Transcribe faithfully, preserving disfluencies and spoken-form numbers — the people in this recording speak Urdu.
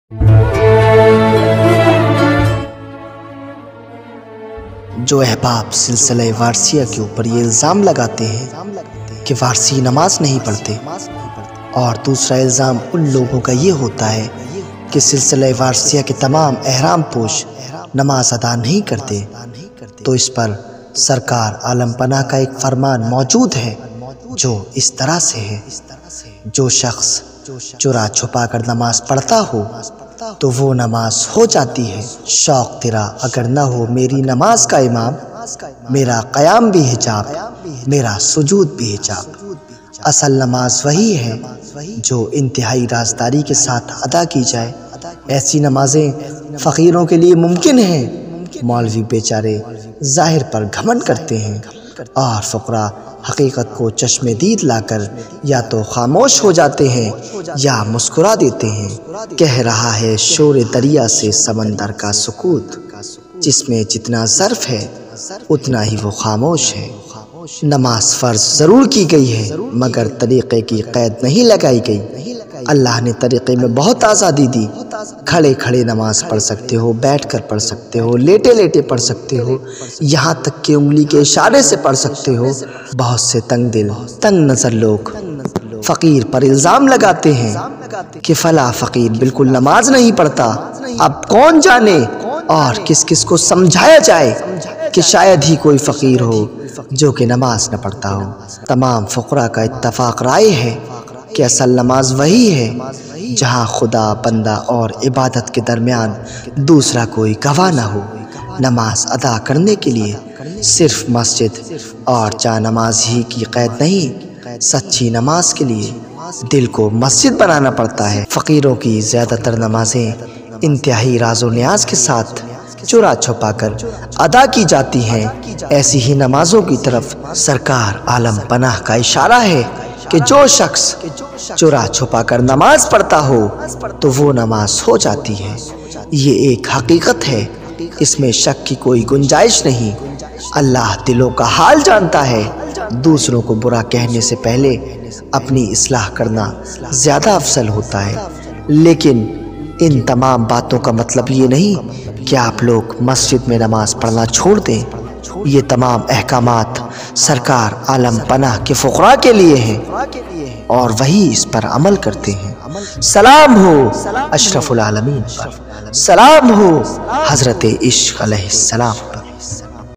جو احباب سلسلہ وارثیہ کے اوپر یہ الزام لگاتے ہیں کہ وارثی نماز نہیں پڑھتے، اور دوسرا الزام ان لوگوں کا یہ ہوتا ہے کہ سلسلہ وارثیہ کے تمام احرام پوش نماز ادا نہیں کرتے، تو اس پر سرکار عالم پناہ کا ایک فرمان موجود ہے جو اس طرح سے ہے: جو شخص چرا چھپا کر نماز پڑھتا ہو تو وہ نماز ہو جاتی ہے، شوق تیرا اگر نہ ہو میری نماز کا امام، میرا قیام بھی حجاب، میرا سجود بھی حجاب۔ اصل نماز وہی ہے جو انتہائی رازداری کے ساتھ ادا کی جائے۔ ایسی نمازیں فقیروں کے لیے ممکن ہیں، مولوی بیچارے ظاہر پر گھمنڈ کرتے ہیں، اور فقراء حقیقت کو چشم دید لا کر یا تو خاموش ہو جاتے ہیں یا مسکرا دیتے ہیں۔ کہہ رہا ہے شور دریا سے سمندر کا سکوت، جس میں جتنا ظرف ہے اتنا ہی وہ خاموش ہے۔ نماز فرض ضرور کی گئی ہے مگر طریقے کی قید نہیں لگائی گئی۔ اللہ نے طریقے میں بہت آزادی دی، کھڑے کھڑے نماز پڑھ سکتے ہو، بیٹھ کر پڑھ سکتے ہو، لیٹے لیٹے پڑھ سکتے ہو، یہاں تک کہ انگلی کے اشارے سے پڑھ سکتے ہو۔ بہت سے تنگ دل تنگ نظر لوگ فقیر پر الزام لگاتے ہیں کہ فلاں فقیر بالکل نماز نہیں پڑھتا۔ اب کون جانے اور کس کس کو سمجھایا جائے کہ شاید ہی کوئی فقیر ہو جو کہ نماز نہ پڑھتا ہو۔ تمام فقراء کا اتفاق رائے ہے کہ اصل نماز وہی ہے جہاں خدا، بندہ اور عبادت کے درمیان دوسرا کوئی گواہ نہ ہو۔ نماز ادا کرنے کے لیے صرف مسجد اور جا نماز ہی کی قید نہیں، سچی نماز کے لیے دل کو مسجد بنانا پڑتا ہے۔ فقیروں کی زیادہ تر نمازیں انتہائی راز و نیاز کے ساتھ چرا چھپا کر ادا کی جاتی ہیں۔ ایسی ہی نمازوں کی طرف سرکار عالم پناہ کا اشارہ ہے کہ جو شخص چرا چھپا کر نماز پڑھتا ہو تو وہ نماز ہو جاتی ہے۔ یہ ایک حقیقت ہے، اس میں شک کی کوئی گنجائش نہیں۔ اللہ دلوں کا حال جانتا ہے۔ دوسروں کو برا کہنے سے پہلے اپنی اصلاح کرنا زیادہ افضل ہوتا ہے۔ لیکن ان تمام باتوں کا مطلب یہ نہیں کہ آپ لوگ مسجد میں نماز پڑھنا چھوڑ دیں۔ یہ تمام احکامات سرکار عالم پناہ کے فقراء کے لیے ہیں اور وہی اس پر عمل کرتے ہیں۔ سلام ہو اشرف العالمین پر، سلام ہو حضرت عشق علیہ السلام پر۔